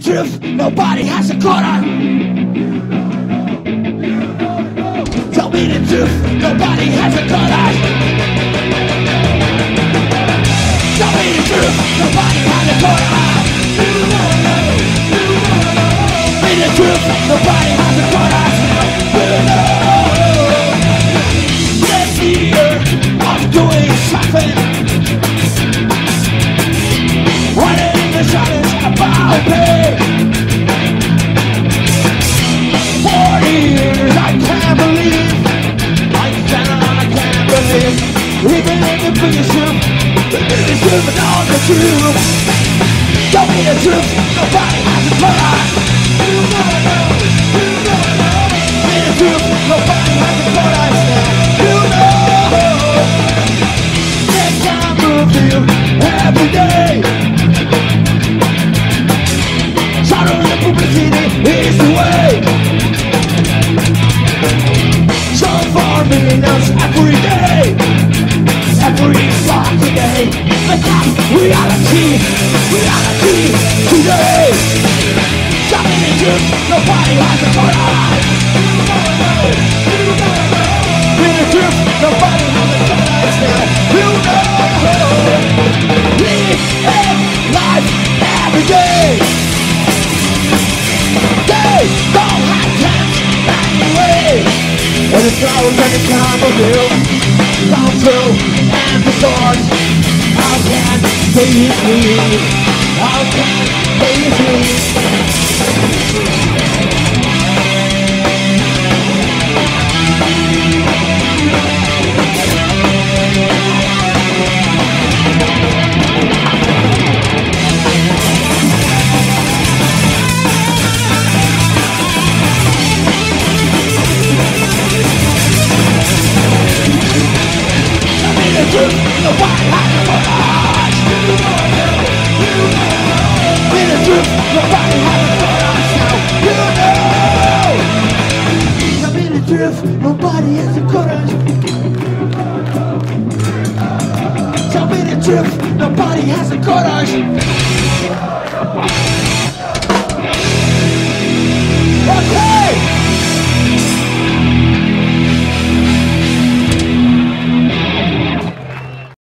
truth, nobody has a quarter. Tell me the truth, nobody has a quarter. Tell me the truth, nobody has a quarter. Tell me the truth, nobody has a quarter. This year, I'm doing something. Running in the shadows about me. 40 years, I can't believe. I can't believe. Even in the biggest room, the biggest room and all the truth. Tell me the truth, nobody has a quarter. Tell me the truth, nobody has a quarter. You know, next time we'll feel every day. Shadow the publicity is the way. Transforming us every day, every fucking day. Become reality, reality today. Tell me the truth, nobody has a quarter. Tell me the truth, nobody has a quarter. You know, live life every day. They don't have chance anyway. When the flowers and the time of you come through and the swords, how can they use me? How can they use me? Nobody has a quarter. Be the truth, nobody has a quarter. Now be the truth, nobody has a quarter. Tell me the truth, nobody has a quarter.